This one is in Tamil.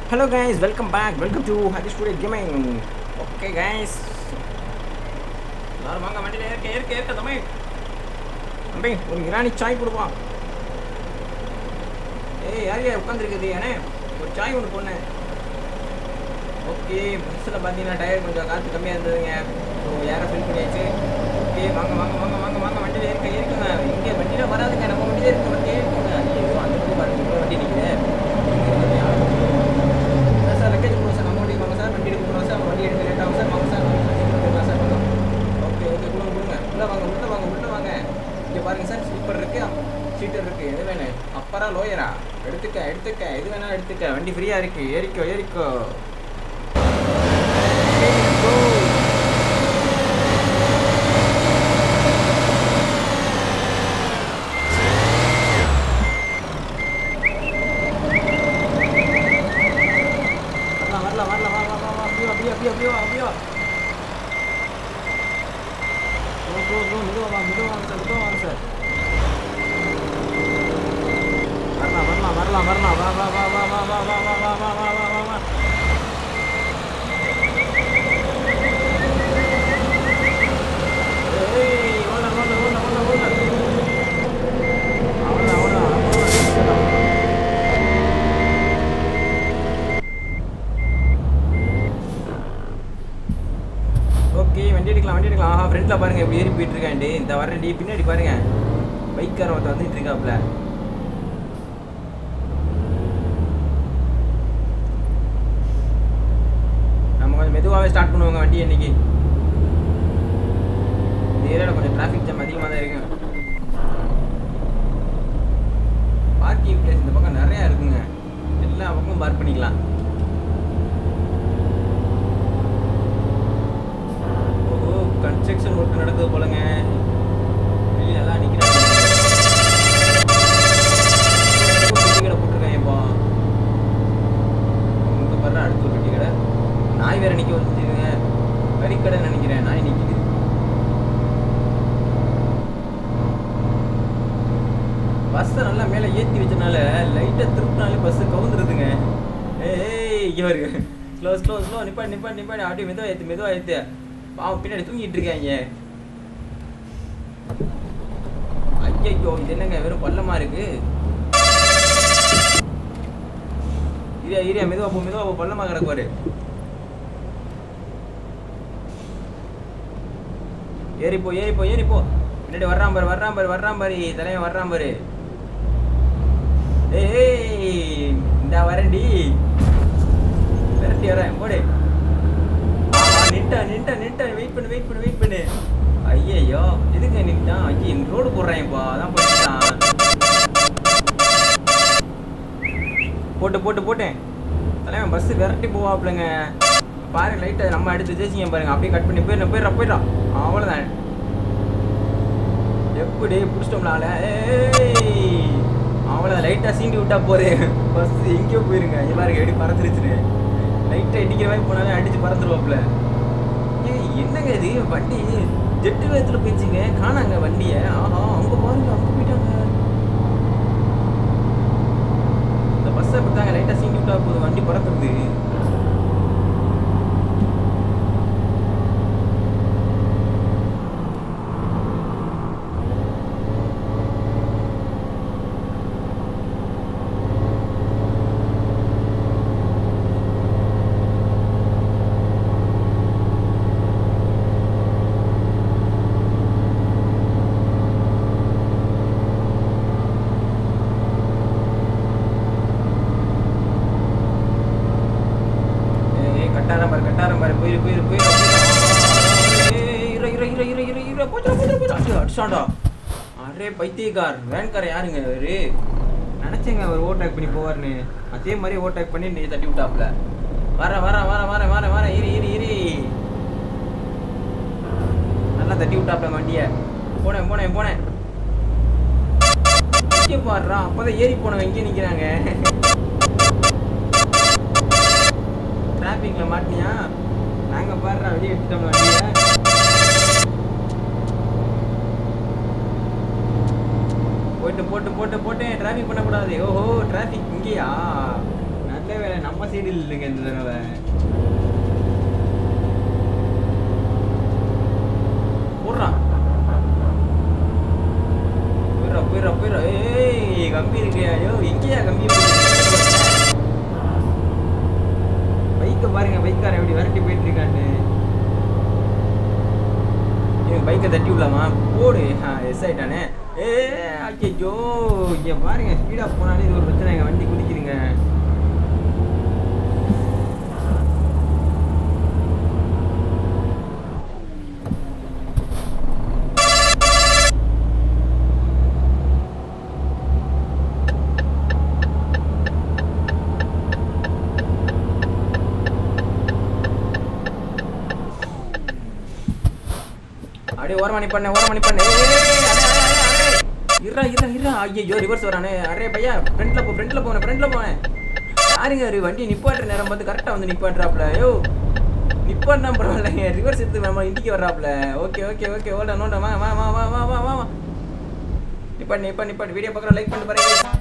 Hello guys, welcome back. Welcome to Hadi Studio Gaming. Okay guys. எல்லாரும் வாங்க வண்டியில ஏற்க தம்பி. தம்பி ஒரு இரானி சாய் கொடுப்பா. ஏய் யாரையா உட்கார்ந்திருக்குது அண்ணே? ஒரு சாய் ஒன்று போடுனே. ஓகே பஸ்ஸில் பார்த்தீங்கன்னா டயர் கொஞ்சம் காற்று கம்மியாக இருந்ததுங்க. ஸோ யாரை ஃபில் பண்ணியாச்சு. ஓகே வாங்க வண்டியில் ஏற்குங்க. இங்கே வண்டியில் வராதுங்க, நம்ம வண்டியிலே இருக்க வண்டி ஏற்குங்க. ஐயோ அந்த பக்கம் பாருங்க, இவ்வளோ வண்டி நிற்குது. சார் லக்கேஜ் போடுவோம் சார், நம்ம வண்டிக்கு வாங்க சார், வண்டி எடுக்க போகிறோம் சார், வண்டி எடுக்க லேட் ஆகும் சார், வாங்க சார் சார் பண்ணலாம். ஓகே கொடுங்க உள்ளே வாங்க. இங்கே பாருங்கள் சார், ஸ்லீப்பர் இருக்குது, சீட்டர் இருக்குது, எது வேணும் அப்பரா லோயரா எடுத்துக்க எது வேணாலும் எடுத்துக்க, வண்டி ஃப்ரீயாக இருக்குது, ஏறிக்கோ அப்படியோ மெதுவாக வாங்க சார். வரலாம் வா. ஏய் ஓட ஓகே வண்டி எடுக்கலாம். ஆஹா ஃப்ரெண்டில் பாருங்கள் எப்படி ஏறி போயிட்டுருக்காண்டி. இந்த வரண்டி பின்னாடி பாருங்கள், பைக்காரன் ஒருத்த வந்துட்டு இருக்காப்புல. நம்ம கொஞ்சம் மெதுவாகவே ஸ்டார்ட் பண்ணுவாங்க வண்டி. இன்னைக்கு இந்த ஏரியாவில் கொஞ்சம் டிராஃபிக் ஜாம் அதிகமாக தான் இருக்குங்க. பார்க்கிங் பிளேஸ் இந்த பக்கம் நிறையா இருக்குங்க, எல்லா பக்கமும் பார்க் பண்ணிக்கலாம். கன்ஸ்ட்ரக்ஷன் ஒர்க் நடக்குது போலங்க, வெளியில எல்லாம் நிற்கிறாங்க. பெட்டி கடை போட்டிருக்காங்க. இப்போ இங்கே பாரு அடுத்த ஒரு பெட்டி கடை. நாய் வேற நிற்க வச்சுருங்க, கறிக்கடை நினைக்கிறேன், நாய் நிற்கிது. பஸ்ஸை நல்லா மேலே ஏற்றி வச்சனால லைட்டாக திருப்பினாலே பஸ்ஸு கவுந்துருதுங்க. ஏய் இங்கே வருங்க, ஸ்லோ நிப்பாடி அப்படியே மெதுவாக ஏற்று பாவம் பின்னாடி தூங்கிட்டு இருக்காங்க. ஐயோ இது என்னங்க வெறும் பள்ளமா இருக்கு. மெதுவா போ பள்ளமா கிடக்குவாரு. ஏறிப்போ பின்னாடி வர்றான் பாரு தலைவன் வர்றான் பாரு. ஏய் இந்த வரண்டி விரட்டி வரேன் போடு. நின்ட்டான் வெயிட் பண்ணு. ஐயோ எதுக்கு நின்ட்டான்? ஐயோ ரோடு போடுறான்ப்பா, அதான் போட்டேன். தலைவன் பஸ் விரட்டி போவாப்லங்க. பாருங்க லைட்டை நம்ம எடுத்து ஜெயிச்சிங்க பாருங்க, அப்படியே கட் பண்ணி போயிடறான். அவ்வளோதான், எப்படி பிடிச்சிட்டோம்னால அவ்வளோதான். லைட்டாக சீண்டி விட்டா போதே பஸ் எங்கேயோ போயிருங்க. எல்லாருக்கும் எப்படி பறந்துருச்சுன்னு லைட்டாக இடிக்கிற மாதிரி போனாலே அடிச்சு பறந்துருவாப்புல. என்னங்க இது வண்டி ஜெட்டு வேகத்தில் போயிடுச்சுங்க, காணாங்க வண்டியை. ஆஹா அங்கே பாருங்க, அங்கே போயிட்டாங்க. இந்த பஸ்ஸை கொடுத்தாங்க, லைட்டாக சீங்கி விட்டா போதும் வண்டி பறக்குறது. கட்டாரம் பாரு போயிரு. அடிச்சாண்டா. அரே பைத்தியக்கார் வேன்கார யாருங்க அவரு? நினைச்சேங்க அவர் ஓவர்டேக் பண்ணி போவார்னு, அதே மாதிரி ஓவர்டேக் பண்ணி நீ தட்டி விட்டாப்ல. வர ஏறி நல்லா தட்டி விட்டாப்ல வண்டியை. போனேன் இங்கே பாடுறான். அப்போதான் ஏறி போனவங்க இங்கே நிற்கிறாங்க. டிராஃபிக்ல மாட்டினியா? நாங்கள் பாடுறா வெளியே எடுத்துட்டோம் வண்டியை. போட்டு போட்டு போட்டு போட்டு டிராஃபிக் பண்ணக்கூடாது. ஓஹோ டிராஃபிக் இங்கேயா? நல்ல வேலை நம்ம சைடு இல்லைங்க இந்த தடவை. போடுறான் போயிடுறா. ஏய் கம்பி இருக்கியா? ஐயோ எங்கேயா கம்பி? பைக்கை பாருங்க, பைக்காரன் எப்படி விரட்டி போயிட்டு இருக்கான்னு. பைக்கை தட்டி விடலாமா? போடு. எஸ் ஆயிட்டானே. ஐயோ இங்கே பாருங்க, ஸ்பீடாக போனாலே இது ஒரு பிரச்சனை. எங்கள் வண்டி குடிக்குதுங்க. அப்படியே ஓரமணி பண்ண இருறா. ஐயோ ரிவர்ஸ் வரானே. அரே பையா, ஃப்ரண்ட்ல போனேன். யாருங்க வண்டி நிப்பாட்டுற நேரம் பார்த்து கரெக்டாக வந்து நிப்பாட்டுறாப்ல. ஐயோ நிப்பாட்டினா பரவாயில்லைங்க, ரிவர்ஸ் எடுத்து நம்ம இண்டிக்கு வர்றாப்ல. ஓகே ஓல்டா நோண்டா. வா நிப்பாட்டு. வீடியோ பார்க்குற லைக் பண்ணி பாருங்க.